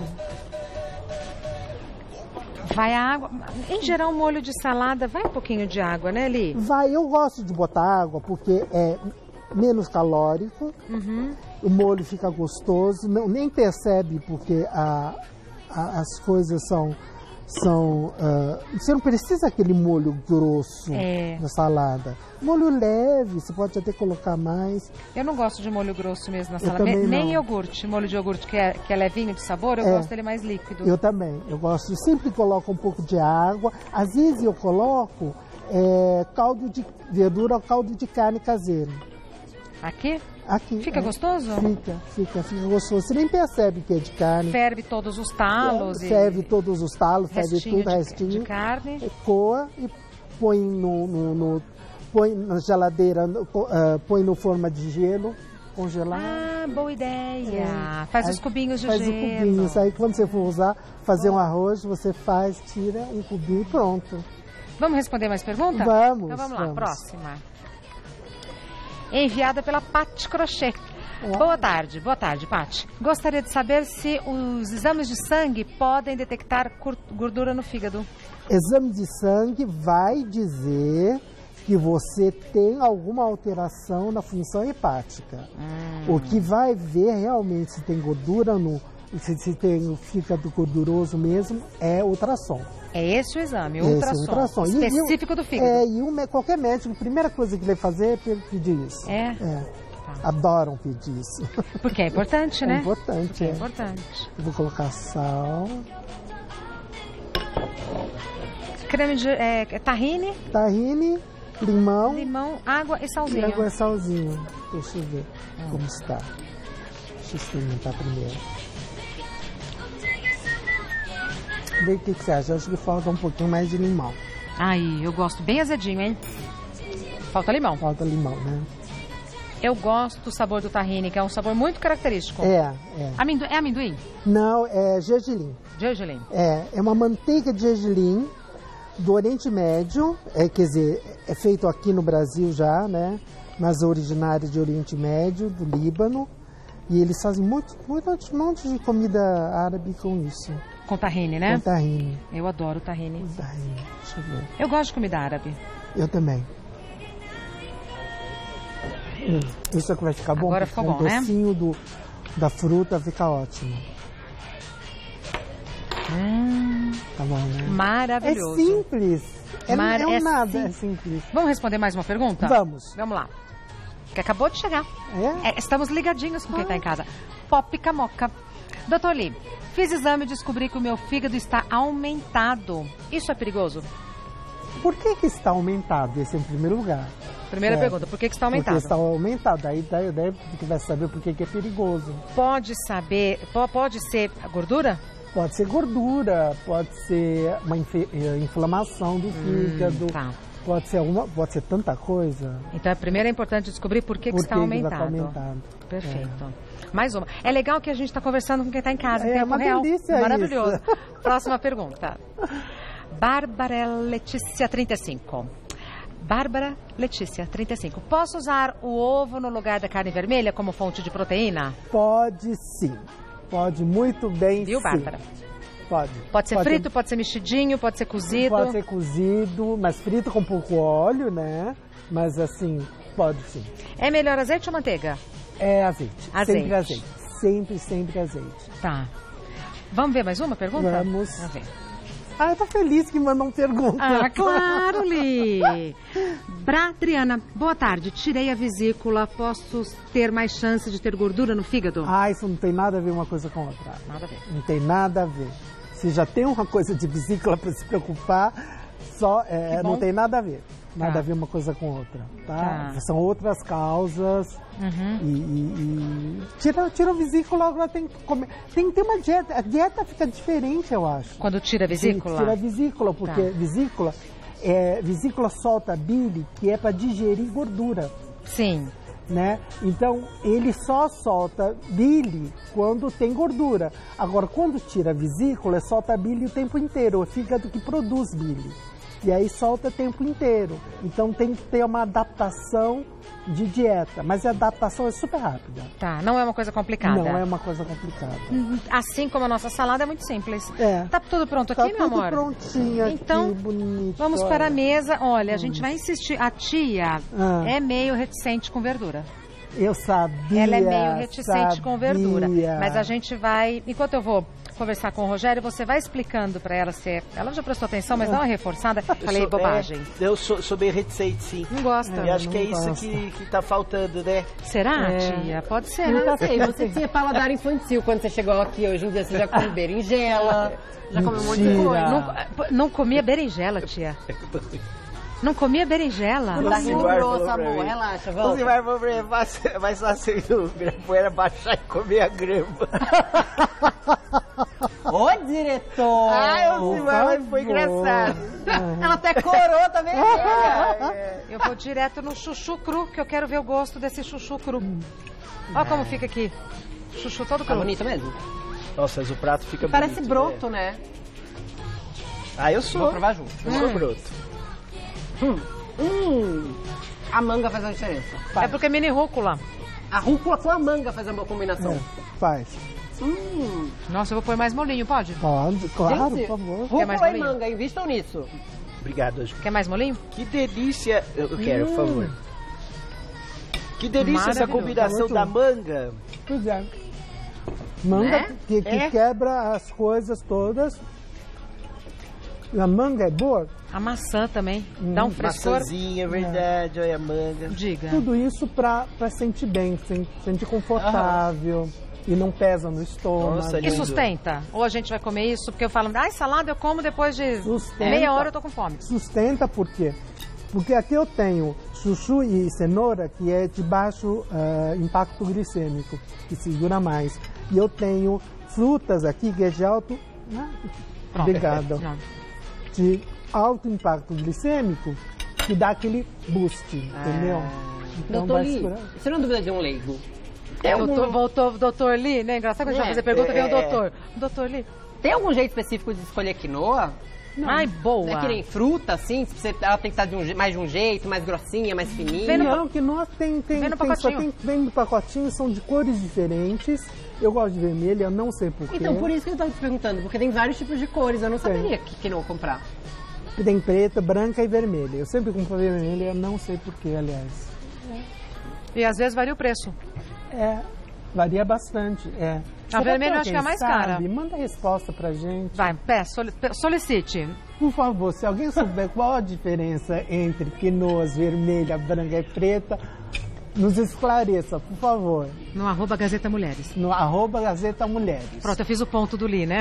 Speaker 1: Vai a água. Em geral, molho de salada vai um pouquinho de água, né, Li?
Speaker 2: Vai, eu gosto de botar água porque é menos calórico,
Speaker 1: Uhum.
Speaker 2: o molho fica gostoso, não, nem percebe porque a, a- as coisas são... são ah, você não precisa aquele molho grosso
Speaker 1: É.
Speaker 2: na salada. Molho leve, você pode até colocar mais.
Speaker 1: Eu não gosto de molho grosso mesmo na
Speaker 2: Eu
Speaker 1: salada.
Speaker 2: também
Speaker 1: Me- Nem
Speaker 2: não.
Speaker 1: iogurte, molho de iogurte que é, que é levinho de sabor, eu
Speaker 2: É.
Speaker 1: gosto dele mais líquido.
Speaker 2: Eu também, eu gosto, eu sempre coloco um pouco de água. Às vezes eu coloco é, caldo de verdura ou caldo de carne caseiro.
Speaker 1: Aqui?
Speaker 2: Aqui.
Speaker 1: Fica
Speaker 2: é.
Speaker 1: gostoso?
Speaker 2: Fica, fica, fica gostoso. Você nem percebe que é de carne.
Speaker 1: Ferve todos os talos e
Speaker 2: Serve todos os talos, serve
Speaker 1: restinho
Speaker 2: tudo,
Speaker 1: de,
Speaker 2: restinho.
Speaker 1: de carne.
Speaker 2: Coa e põe no, no- no- põe na geladeira, no- co- ah, põe no forma de gelo, congelar.
Speaker 1: Ah, boa ideia. Faz
Speaker 2: Aí
Speaker 1: os cubinhos de
Speaker 2: faz
Speaker 1: gelo.
Speaker 2: os cubinhos. Aí quando você for usar, fazer um arroz, você faz, tira um cubinho e pronto.
Speaker 1: Vamos responder mais perguntas?
Speaker 2: Vamos,
Speaker 1: Então vamos lá,
Speaker 2: vamos.
Speaker 1: próxima. Enviada pela Paty Crochê. Boa tarde, boa tarde, Paty. Gostaria de saber se os exames de sangue podem detectar gordura no fígado.
Speaker 2: Exame de sangue vai dizer que você tem alguma alteração na função hepática. Hum. O que vai ver realmente se tem gordura no se, se tem o fígado gorduroso mesmo é ultrassom.
Speaker 1: É esse o exame, o
Speaker 2: esse
Speaker 1: ultrassom,
Speaker 2: ultrassom.
Speaker 1: específico
Speaker 2: e,
Speaker 1: do fígado.
Speaker 2: É, e um, qualquer médico, a primeira coisa que ele vai fazer é pedir isso.
Speaker 1: É?
Speaker 2: É. Tá. Adoram pedir isso.
Speaker 1: Porque é importante, né?
Speaker 2: É importante,
Speaker 1: Porque
Speaker 2: é.
Speaker 1: é importante.
Speaker 2: Eu vou colocar sal.
Speaker 1: Creme de é, tahine.
Speaker 2: Tahine, limão.
Speaker 1: Limão, água e salzinho.
Speaker 2: E água e salzinho. Deixa eu ver hum. como está. Deixa eu experimentar primeiro. Vê o que, que você acha. Eu acho que falta um pouquinho mais de limão.
Speaker 1: Ai, eu gosto bem azedinho, hein? Falta limão.
Speaker 2: Falta limão, né?
Speaker 1: Eu gosto do sabor do tahine, que é um sabor muito característico.
Speaker 2: É, é.
Speaker 1: Amendo... É amendoim?
Speaker 2: Não, é gergelim.
Speaker 1: Gergelim.
Speaker 2: É, é uma manteiga de gergelim do Oriente Médio, é, quer dizer, é feito aqui no Brasil já, né? Mas originário de Oriente Médio, do Líbano. E eles fazem muito, muito, um monte de comida árabe com isso.
Speaker 1: Com tahine, né?
Speaker 2: Com tahine.
Speaker 1: Eu adoro tahine.
Speaker 2: Tahine, deixa eu ver.
Speaker 1: Eu gosto de comida árabe.
Speaker 2: Eu também. Hum, isso é que vai ficar bom.
Speaker 1: Agora ficou bom,
Speaker 2: né? O docinho do, da fruta fica ótimo.
Speaker 1: Hum,
Speaker 2: tá bom, né?
Speaker 1: Maravilhoso.
Speaker 2: É simples. É,
Speaker 1: Mar...
Speaker 2: é um
Speaker 1: é
Speaker 2: nada,
Speaker 1: sim...
Speaker 2: é simples.
Speaker 1: Vamos responder mais uma pergunta?
Speaker 2: Vamos.
Speaker 1: Vamos lá. Que acabou de chegar.
Speaker 2: É?
Speaker 1: É, estamos ligadinhos com quem
Speaker 2: ah.
Speaker 1: está em casa. Pop Camoca. Doutor Lee, fiz exame e descobri que o meu fígado está aumentado. Isso é perigoso?
Speaker 2: Por que que está aumentado? Esse é em primeiro lugar.
Speaker 1: Primeira
Speaker 2: é.
Speaker 1: pergunta, por que que está aumentado?
Speaker 2: Porque está aumentado. Aí daí, daí você vai saber por que que é perigoso.
Speaker 1: Pode saber, pode ser gordura?
Speaker 2: Pode ser gordura, pode ser uma inflamação do fígado.
Speaker 1: Hum, tá.
Speaker 2: Pode ser alguma, pode ser tanta coisa.
Speaker 1: Então, primeiro é importante descobrir por que,
Speaker 2: por
Speaker 1: que está
Speaker 2: que
Speaker 1: aumentado.
Speaker 2: Que está aumentado.
Speaker 1: Perfeito. É. Mais uma. É legal que a gente está conversando com quem está em casa.
Speaker 2: É uma
Speaker 1: real.
Speaker 2: delícia
Speaker 1: Maravilhoso.
Speaker 2: isso.
Speaker 1: Próxima pergunta. Bárbara Letícia, trinta e cinco. Bárbara Letícia, trinta e cinco. Posso usar o ovo no lugar da carne vermelha como fonte de proteína?
Speaker 2: Pode sim. Pode muito bem,
Speaker 1: Viu,
Speaker 2: sim.
Speaker 1: Bárbara?
Speaker 2: Pode.
Speaker 1: Pode ser pode frito, ter... pode ser mexidinho, pode ser cozido.
Speaker 2: Pode ser cozido, mas frito com pouco óleo, né? Mas assim, pode sim.
Speaker 1: É melhor azeite ou manteiga?
Speaker 2: É azeite.
Speaker 1: Azeite.
Speaker 2: Sempre azeite. Sempre, sempre azeite.
Speaker 1: Tá. Vamos ver mais uma pergunta?
Speaker 2: Vamos.
Speaker 1: Vamos ver.
Speaker 2: Ah, eu tô feliz que mandam pergunta.
Speaker 1: Ah, claro, Li. Bradriana, boa tarde. Tirei a vesícula. Posso ter mais chance de ter gordura no fígado?
Speaker 2: Ah, isso não tem nada a ver uma coisa com a outra.
Speaker 1: Nada a ver.
Speaker 2: Não tem nada a ver. Se já tem uma coisa de vesícula para se preocupar, só é, não tem nada a ver. Nada tá. a ver uma coisa com outra, tá? tá. São outras causas. Uhum. E, e, e tira, tira a vesícula, agora tem que comer. Tem que ter uma dieta. A dieta fica diferente, eu acho.
Speaker 1: Quando tira a vesícula?
Speaker 2: Sim, tira a vesícula, porque tá. vesícula, é, vesícula solta bile, que é para digerir gordura.
Speaker 1: Sim.
Speaker 2: Né? Então, ele só solta bile quando tem gordura. Agora, quando tira a vesícula, solta bile o tempo inteiro. É o fígado que produz bile. E aí solta o tempo inteiro. Então tem que ter uma adaptação de dieta. Mas a adaptação é super rápida.
Speaker 1: Tá, não é uma coisa complicada.
Speaker 2: Não é uma coisa complicada.
Speaker 1: Assim como a nossa salada é muito simples.
Speaker 2: É.
Speaker 1: Tá tudo pronto aqui,
Speaker 2: tá
Speaker 1: meu amor?
Speaker 2: Tá tudo prontinho
Speaker 1: então,
Speaker 2: aqui, bonito.
Speaker 1: Vamos
Speaker 2: olha.
Speaker 1: para a mesa. Olha, a gente vai insistir. A tia
Speaker 2: ah.
Speaker 1: é meio reticente com verdura.
Speaker 2: Eu sabia.
Speaker 1: Ela é meio reticente
Speaker 2: sabia.
Speaker 1: com verdura. Mas a gente vai... Enquanto eu vou conversar com o Rogério, você vai explicando para ela se... Ela já prestou atenção, mas dá uma reforçada. Falei
Speaker 3: sou,
Speaker 1: bobagem.
Speaker 3: É, eu sou, sou bem reticente, sim.
Speaker 1: Não gosta?
Speaker 3: É, eu acho que é
Speaker 2: gosta.
Speaker 3: isso que, que tá faltando, né?
Speaker 1: Será, é. tia? Pode ser, né?
Speaker 4: Não sei, você tinha paladar infantil quando você chegou aqui. Hoje em dia você já come berinjela, já come um monte de coisa.
Speaker 1: Não, não comia berinjela, tia. Não comia berinjela?
Speaker 4: Tá rindo grosso, amor. Relaxa, vamos.
Speaker 3: O Zimar falou pra mim, é mais fácil do grapoeira baixar e comer a grama.
Speaker 4: Ô, diretor!
Speaker 3: Ah, o Zimar foi engraçado.
Speaker 4: Ela até corou também.
Speaker 1: É, eu vou direto no chuchu cru, que eu quero ver o gosto desse chuchu cru. Olha como fica aqui. Chuchu todo cru.
Speaker 4: Tá bonito mesmo?
Speaker 3: Nossa, mas o prato fica
Speaker 4: Parece
Speaker 3: bonito.
Speaker 4: broto, né?
Speaker 3: né? Ah, eu sou.
Speaker 4: Vou provar junto.
Speaker 3: Eu hum. sou broto.
Speaker 4: Hum. Hum. A manga faz a diferença.
Speaker 1: É porque é mini rúcula.
Speaker 4: A rúcula com a manga faz uma boa combinação.
Speaker 2: É, faz.
Speaker 4: Hum.
Speaker 1: Nossa, eu vou pôr mais molinho, pode?
Speaker 2: Pode, claro,
Speaker 4: Gente,
Speaker 2: por favor.
Speaker 1: Quer mais
Speaker 4: Rúcula e
Speaker 1: bolinho?
Speaker 4: manga, invistam nisso.
Speaker 3: Obrigado, Anjo.
Speaker 1: Quer mais molinho?
Speaker 3: Que delícia. Eu eu quero, por favor. Que delícia essa
Speaker 1: Maravilhoso.
Speaker 3: combinação
Speaker 2: Tá
Speaker 3: da
Speaker 2: muito
Speaker 3: manga.
Speaker 2: Pois é. Manga
Speaker 1: Né?
Speaker 2: que, que
Speaker 3: É.
Speaker 2: quebra as coisas todas. A manga é boa.
Speaker 1: A maçã também. Dá um frescor.
Speaker 3: Maçãzinha, é verdade. Olha a manga.
Speaker 1: Diga.
Speaker 2: Tudo isso para sentir bem, sen- sentir confortável e não pesa no estômago.
Speaker 3: Nossa,
Speaker 1: E
Speaker 3: lindo.
Speaker 1: sustenta? Ou a gente vai comer isso porque eu falo, ai, salada eu como depois de
Speaker 2: Sustenta.
Speaker 1: meia hora eu tô com fome.
Speaker 2: Sustenta por quê? Porque aqui eu tenho chuchu e cenoura, que é de baixo ah, impacto glicêmico, que segura mais. E eu tenho frutas aqui, que é de alto... Ah,
Speaker 1: Pronto.
Speaker 2: obrigado.
Speaker 1: Não.
Speaker 2: De alto impacto glicêmico, que dá aquele boost, entendeu? Então
Speaker 4: Doutor
Speaker 2: vai
Speaker 4: Lee,
Speaker 2: segurar.
Speaker 4: você não duvida de um leigo?
Speaker 1: É, doutor, voltou o doutor Lee, né? Engraçado quando a gente vai
Speaker 4: É,
Speaker 1: fazer pergunta, vem o
Speaker 3: é.
Speaker 1: doutor. Doutor Lee.
Speaker 4: Tem algum jeito específico de escolher quinoa?
Speaker 1: Ai, boa.
Speaker 4: É que nem fruta, assim? Se você, ela tem que estar de um, je- mais de um jeito, mais grossinha, mais fininha.
Speaker 1: Vem no
Speaker 2: Não, que nós tem, tem,
Speaker 1: Vem no
Speaker 2: tem, só
Speaker 1: pacotinho.
Speaker 2: tem, vem no pacotinho, são de cores diferentes. Eu gosto de vermelho, eu não sei porquê.
Speaker 4: Então, por isso que eu tava te perguntando, porque tem vários tipos de cores, eu não saberia que quinoa comprar.
Speaker 2: Tem preta, branca e vermelha. Eu sempre compro vermelha, eu não sei porquê, aliás.
Speaker 1: E às vezes varia o preço.
Speaker 2: É, varia bastante, é.
Speaker 1: A vermelha eu acho
Speaker 2: quem
Speaker 1: que é a mais
Speaker 2: sabe,
Speaker 1: cara.
Speaker 2: Manda a resposta pra gente.
Speaker 1: Vai, peça, soli- pe- solicite.
Speaker 2: Por favor, se alguém souber qual a diferença entre quinoas vermelha, branca e preta, nos esclareça, por favor.
Speaker 1: No arroba Gazeta Mulheres.
Speaker 2: No arroba Gazeta Mulheres.
Speaker 1: Pronto, eu fiz o ponto do Lee, né?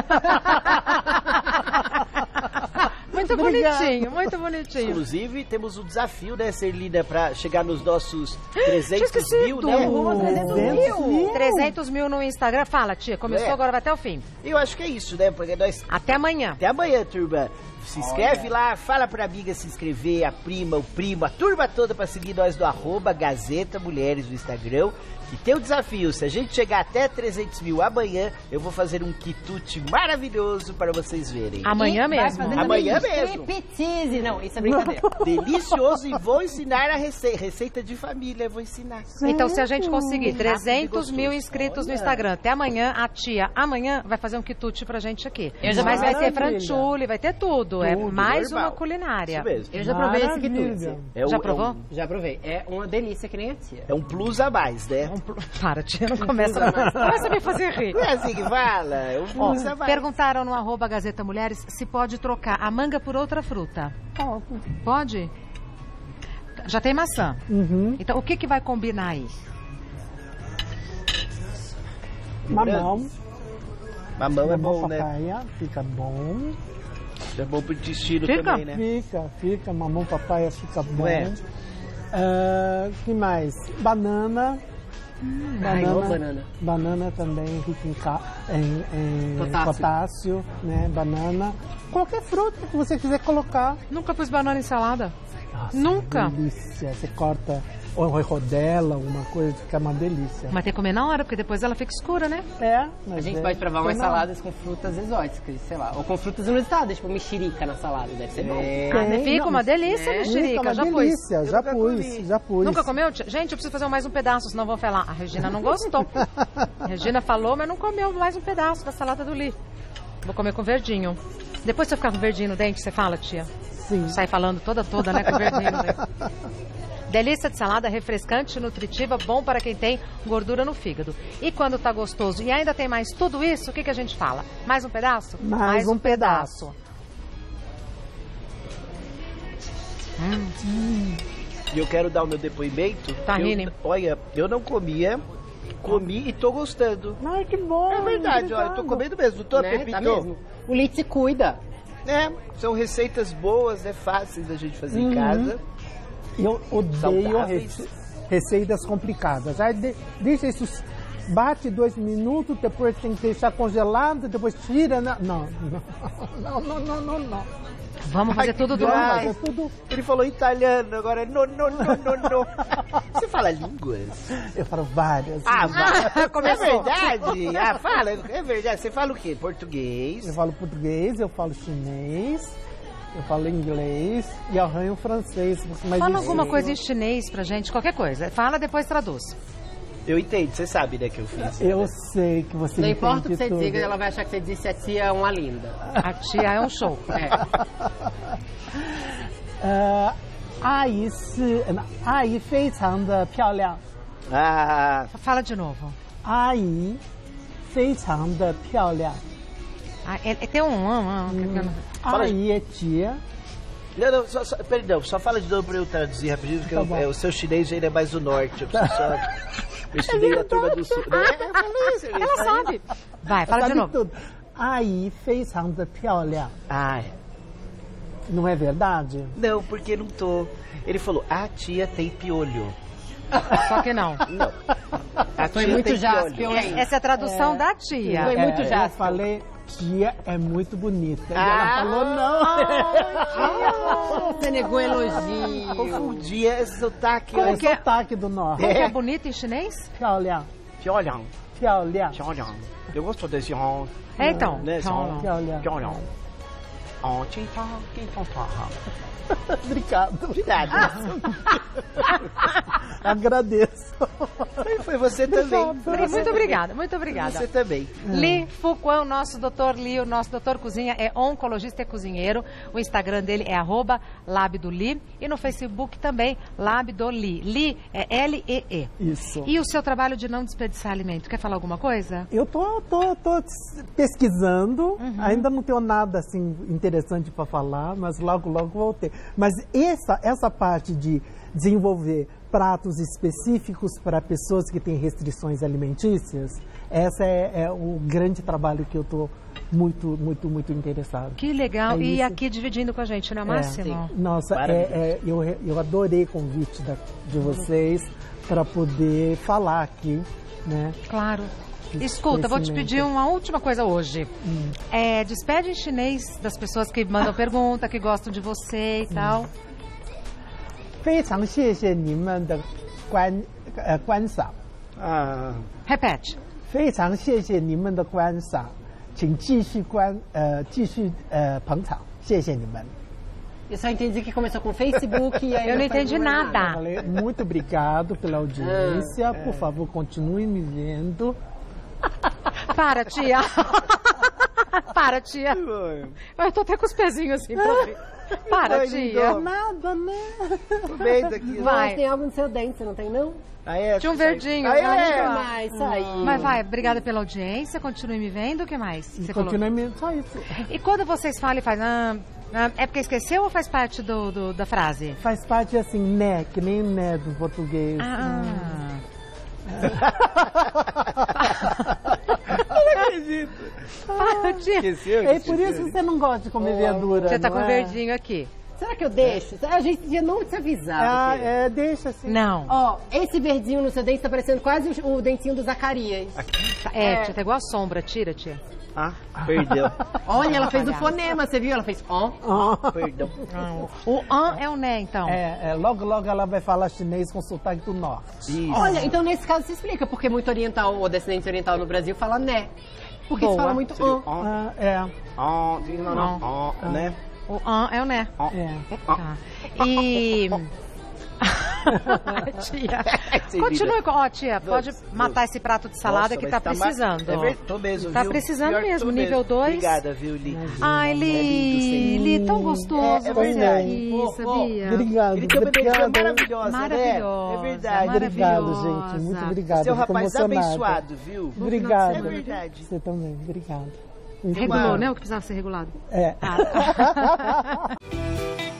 Speaker 1: Muito
Speaker 2: Obrigado.
Speaker 1: bonitinho, muito bonitinho.
Speaker 3: Inclusive, temos um desafio, né, Serlina, pra chegar nos nossos
Speaker 1: Tinha
Speaker 3: trezentos
Speaker 1: esquecido.
Speaker 3: mil, né?
Speaker 4: Rumo aos trezentos mil.
Speaker 1: trezentos mil no Instagram. Fala, tia, começou
Speaker 3: É.
Speaker 1: agora, vai até o fim.
Speaker 3: Eu acho que é isso, né? Porque nós...
Speaker 1: Até amanhã.
Speaker 3: Até amanhã, turma. Se inscreve lá, fala pra amiga se inscrever, a prima, o primo, a turma toda pra seguir nós do arroba Gazeta Mulheres no Instagram. Que tem o desafio, se a gente chegar até trezentos mil amanhã, eu vou fazer um quitute maravilhoso para vocês verem.
Speaker 1: Amanhã
Speaker 4: E vai
Speaker 1: mesmo.
Speaker 4: fazer
Speaker 3: Amanhã
Speaker 4: também
Speaker 3: mesmo.
Speaker 4: striptease. Não, isso é brincadeira.
Speaker 3: Delicioso e vou ensinar a receita, receita de família, eu vou ensinar.
Speaker 1: Então, se a gente conseguir
Speaker 3: Rápido e
Speaker 1: trezentos mil
Speaker 3: gostoso.
Speaker 1: inscritos no
Speaker 3: Olha.
Speaker 1: Instagram até amanhã, a tia amanhã vai fazer um quitute pra gente aqui.
Speaker 4: Eu já
Speaker 1: Mas vai ter
Speaker 2: Maravilha.
Speaker 1: franchule, vai ter tudo. É
Speaker 3: Tudo,
Speaker 1: mais
Speaker 3: normal.
Speaker 1: uma culinária.
Speaker 3: Isso mesmo.
Speaker 4: Eu já provei esse
Speaker 2: Maravilha.
Speaker 4: quitute.
Speaker 3: É
Speaker 1: Já
Speaker 3: um-
Speaker 1: provou?
Speaker 3: É um,
Speaker 4: Já provei. É uma delícia que nem a tia.
Speaker 3: é um plus a mais, né?
Speaker 1: Um pl- Para, tia, não começa, começa a me fazer rir.
Speaker 3: Não é assim que fala? É um
Speaker 1: Ó,
Speaker 3: plus a mais.
Speaker 1: perguntaram no arroba Gazeta Mulheres se pode trocar a manga por outra fruta. Pode? Já tem maçã.
Speaker 2: Uhum.
Speaker 1: Então, o que, que vai combinar aí?
Speaker 2: Mamão.
Speaker 3: Mamão é
Speaker 2: Mamão
Speaker 3: bom, né?
Speaker 2: papaya, fica bom.
Speaker 3: É bom pro intestino
Speaker 1: Fica?
Speaker 3: também, né?
Speaker 2: Fica, fica. Mamão papaya fica bom.
Speaker 3: é?
Speaker 2: Ah, que mais? Banana.
Speaker 4: Ai, amo banana.
Speaker 2: Banana também rica em, ca- em- em
Speaker 4: Potássio.
Speaker 2: potássio, né? Banana. Qualquer fruta que você quiser colocar.
Speaker 1: Nunca pus banana em salada.
Speaker 2: Nossa,
Speaker 1: Nunca.
Speaker 2: Delícia. Você corta ou rodela, alguma coisa, fica uma delícia.
Speaker 1: Mas tem que comer na hora, porque depois ela fica escura, né?
Speaker 2: É, mas
Speaker 4: A gente
Speaker 2: é-
Speaker 4: pode provar umas
Speaker 2: não.
Speaker 4: saladas com frutas exóticas, sei lá. Ou com frutas inusitadas, tipo mexerica na salada. Deve ser bom.
Speaker 3: É.
Speaker 1: Ah,
Speaker 2: Tem,
Speaker 1: fica
Speaker 2: não,
Speaker 1: uma delícia,
Speaker 4: né?
Speaker 1: mexerica.
Speaker 2: Fica uma
Speaker 1: Já pus.
Speaker 2: delícia,
Speaker 3: Eu
Speaker 2: já
Speaker 3: nunca
Speaker 2: pus,
Speaker 3: comi.
Speaker 2: já pus.
Speaker 1: Nunca comeu? tia? Gente, eu preciso fazer mais um pedaço, senão vão falar. A Regina não gostou. A Regina falou, mas não comeu mais um pedaço da salada do Lee. Vou comer com verdinho. Depois se eu ficar com verdinho no dente, você fala, tia?
Speaker 2: Sim.
Speaker 1: Sai falando toda, toda, né, com verdinho no dente. Delícia de salada, refrescante, nutritiva, bom para quem tem gordura no fígado. E quando tá gostoso e ainda tem mais tudo isso, o que, que a gente fala? Mais um pedaço?
Speaker 2: Mais um pedaço.
Speaker 3: E eu quero dar o meu depoimento.
Speaker 1: Tá
Speaker 3: eu,
Speaker 1: rindo?
Speaker 3: Olha, eu não comia, comi e tô gostando.
Speaker 2: Ai, que bom.
Speaker 3: É verdade, olha, eu tô
Speaker 2: obrigado.
Speaker 3: comendo mesmo, não tô,
Speaker 4: Né?
Speaker 3: Pepito?
Speaker 4: Tá mesmo. O Litz se cuida.
Speaker 3: É, são receitas boas, é fáceis da gente fazer
Speaker 2: Uhum.
Speaker 3: em casa.
Speaker 2: Eu odeio
Speaker 3: Saudáveis.
Speaker 2: rece- receitas complicadas. Aí de- deixa isso, bate dois minutos, depois tem que deixar congelado, depois tira. na- Não, não, não, não, não, não.
Speaker 1: Vamos fazer
Speaker 3: Ai,
Speaker 1: tudo do
Speaker 3: que
Speaker 1: uma
Speaker 3: graça.
Speaker 1: vez.
Speaker 2: É tudo.
Speaker 3: Ele falou italiano, agora no, no, no, no, no. Você fala línguas?
Speaker 2: Eu falo várias.
Speaker 3: Ah,
Speaker 2: né?
Speaker 3: vai.
Speaker 1: Começou.
Speaker 3: É verdade? Ah, fala, é verdade. Você fala o quê? Português?
Speaker 2: Eu falo português, eu falo chinês, eu falo inglês e arranho francês. Mas
Speaker 1: Fala
Speaker 2: isso-
Speaker 1: alguma coisa em chinês pra gente, qualquer coisa. Fala, depois traduz.
Speaker 3: Eu entendo, você sabe, né, que eu fiz.
Speaker 2: Eu sei que você
Speaker 4: Não
Speaker 2: entende
Speaker 4: importa o que você
Speaker 2: tudo.
Speaker 4: diga, ela vai achar que você disse a tia é uma linda.
Speaker 1: A tia é um show.
Speaker 4: É.
Speaker 2: 呃，阿姨是阿姨非常的漂亮，
Speaker 3: Ah,
Speaker 1: Fala de novo.
Speaker 2: 阿姨非常的漂亮。
Speaker 1: Ah, é, é, tem um... um, um,
Speaker 2: 阿姨é tia.
Speaker 3: não, não, só, só, perdão, só fala de novo pra eu traduzir rapidinho, porque
Speaker 2: Tá
Speaker 3: eu-
Speaker 2: bom.
Speaker 3: é, o seu chinês ainda é mais do norte. Eu preciso só. Eu estudei na turma do sul. Não, é, eu falei isso,
Speaker 1: Ela sabe. Vai, fala de
Speaker 2: Sabe
Speaker 1: novo.
Speaker 2: tudo. 阿姨非常的漂亮，
Speaker 3: Ah, é.
Speaker 2: não é verdade?
Speaker 3: Não, porque não tô. Ele falou, a tia tem piolho.
Speaker 1: Só que não.
Speaker 3: Não. A
Speaker 4: Foi
Speaker 3: tia
Speaker 4: muito
Speaker 3: tem
Speaker 4: jaspe,
Speaker 3: piolho.
Speaker 4: hein?
Speaker 1: Essa é a tradução da tia.
Speaker 4: Foi muito
Speaker 2: É, eu
Speaker 4: jaspe.
Speaker 2: falei, tia é muito bonita. E
Speaker 3: Ah.
Speaker 2: ela falou não.
Speaker 4: Ah, você negou elogio.
Speaker 3: Confundi esse sotaque.
Speaker 2: É
Speaker 3: ó.
Speaker 2: o sotaque do norte.
Speaker 1: Como que é bonita em chinês?
Speaker 2: 漂亮，
Speaker 3: Piolhão,
Speaker 2: 漂亮，
Speaker 3: piolhão. Eu gosto desse ron.
Speaker 1: É, então.
Speaker 3: Né,
Speaker 1: Então,
Speaker 2: 漂亮。
Speaker 3: Piolhão. Oh, quem tá, quem tá, tá.
Speaker 2: Obrigado.
Speaker 3: Cuidado.
Speaker 2: Agradeço.
Speaker 3: Foi você também.
Speaker 2: Obrigada.
Speaker 1: Muito obrigada, muito obrigada.
Speaker 3: Você também.
Speaker 1: Li Fuquan, o nosso doutor Li, o nosso doutor cozinha, é oncologista e cozinheiro. O Instagram dele é arroba labdoli e no Facebook também, labdoli. Li é L E E.
Speaker 2: Isso.
Speaker 1: E o seu trabalho de não desperdiçar alimento, quer falar alguma coisa?
Speaker 2: Eu tô, tô, tô pesquisando, ainda não tenho nada assim interessante para falar, mas logo, logo vou ter. Mas essa, essa parte de desenvolver pratos específicos para pessoas que têm restrições alimentícias, essa é, é o grande trabalho que eu tô muito, muito, muito interessado.
Speaker 1: Que legal.
Speaker 2: É
Speaker 1: e
Speaker 2: isso.
Speaker 1: aqui dividindo com a gente, não é, Máximo?
Speaker 2: Nossa, é, é, eu, eu adorei o convite da, de vocês para poder falar aqui, né?
Speaker 1: Claro. Escuta, vou te pedir uma última coisa hoje.
Speaker 2: Hum.
Speaker 1: É, despede em chinês das pessoas que mandam pergunta, que gostam de você e tal.
Speaker 2: 非常谢谢你们的观呃观赏，
Speaker 3: Ah,
Speaker 1: Repete.
Speaker 2: 非常谢谢你们的观赏，请继续观呃继续呃捧场，谢谢你们。
Speaker 4: Eu só entendi que começou com Facebook e aí...
Speaker 1: Eu não
Speaker 4: depois
Speaker 1: entendi
Speaker 4: é
Speaker 1: nada.
Speaker 2: Falei, muito obrigado pela audiência,
Speaker 1: Ah,
Speaker 2: por favor continue me vendo.
Speaker 1: Para, tia. Para, tia. Eu tô até com os pezinhos assim pra ver. Para,
Speaker 3: Vai,
Speaker 1: tia.
Speaker 3: lindão.
Speaker 2: Nada, né?
Speaker 3: aproveita aqui.
Speaker 1: Vai.
Speaker 4: Mas tem algo no seu dente, você não tem, não?
Speaker 3: Ah, é,
Speaker 1: Tinha um
Speaker 3: sai-
Speaker 1: verdinho.
Speaker 3: Ah,
Speaker 1: né?
Speaker 3: é.
Speaker 4: Mas isso aí.
Speaker 1: Mas vai, obrigada pela audiência, continue me vendo, o que mais? Você falou?
Speaker 2: Continue me só isso.
Speaker 1: E quando vocês falam e fazem, ah, ah, é porque esqueceu ou faz parte do, do- da frase?
Speaker 2: Faz parte assim, né, que nem né do português.
Speaker 1: Ah,
Speaker 3: Não acredito.
Speaker 1: para, tia.
Speaker 3: Esqueceu?
Speaker 2: É por isso que você não gosta de comer verdura.
Speaker 1: Você tá
Speaker 2: não
Speaker 1: com
Speaker 2: é?
Speaker 1: verdinho aqui.
Speaker 4: Será que eu deixo? A gente podia não te avisar.
Speaker 2: Ah,
Speaker 4: porque-
Speaker 2: é, deixa assim.
Speaker 1: Não.
Speaker 4: Ó, esse verdinho no seu dente tá parecendo quase o, o dentinho do Zacarias.
Speaker 1: É,
Speaker 4: É.
Speaker 1: tia, tá igual a sombra. Tira, tia.
Speaker 3: Ah, perdeu.
Speaker 4: Olha, ela fez o fonema, você viu? Ela fez ó.
Speaker 2: Ah.
Speaker 3: Perdão.
Speaker 1: O an é o né, então.
Speaker 2: É, é, logo, logo ela vai falar chinês com sotaque do norte.
Speaker 3: Isso.
Speaker 4: Olha, então nesse caso se explica porque muito oriental ou descendente oriental no Brasil fala né. Porque se
Speaker 2: Boa.
Speaker 4: fala muito
Speaker 3: Seria
Speaker 4: ó.
Speaker 3: ó,
Speaker 2: Ah, é,
Speaker 3: ó, não, não, ó, né?
Speaker 1: O an é o né.
Speaker 3: Ó,
Speaker 2: é.
Speaker 3: ó.
Speaker 1: Tá. E... tia,
Speaker 3: Sem
Speaker 1: continue
Speaker 3: vida.
Speaker 1: com... Ó, tia, pode
Speaker 3: Vamos,
Speaker 1: matar esse prato de salada
Speaker 3: Nossa,
Speaker 1: que
Speaker 3: mas
Speaker 1: tá
Speaker 3: ma-
Speaker 1: precisando.
Speaker 3: É
Speaker 1: ó.
Speaker 3: ver- tô mesmo,
Speaker 1: Tá
Speaker 3: viu?
Speaker 1: precisando
Speaker 3: Pior que
Speaker 1: mesmo,
Speaker 3: tô
Speaker 1: nível dois.
Speaker 3: Obrigada, viu, Li?
Speaker 1: Ai,
Speaker 3: É lindo,
Speaker 1: Li,
Speaker 3: sim.
Speaker 1: Li, tão gostoso
Speaker 3: É, é
Speaker 1: você
Speaker 3: verdade.
Speaker 1: aqui,
Speaker 3: Pô, pô,
Speaker 1: sabia?
Speaker 2: Obrigado,
Speaker 3: Ele tem uma energia
Speaker 2: obrigado.
Speaker 3: maravilhosa,
Speaker 1: Maravilhosa,
Speaker 3: né? É verdade.
Speaker 2: Obrigado,
Speaker 1: maravilhosa.
Speaker 2: gente. Muito obrigado.
Speaker 3: Você é um
Speaker 2: Fico
Speaker 3: rapaz
Speaker 2: emocionada.
Speaker 3: abençoado, viu?
Speaker 2: Obrigado.
Speaker 3: É verdade.
Speaker 2: Você também, obrigado.
Speaker 1: Regulou, né? O que precisava ser regulado.
Speaker 2: É.
Speaker 1: Ah.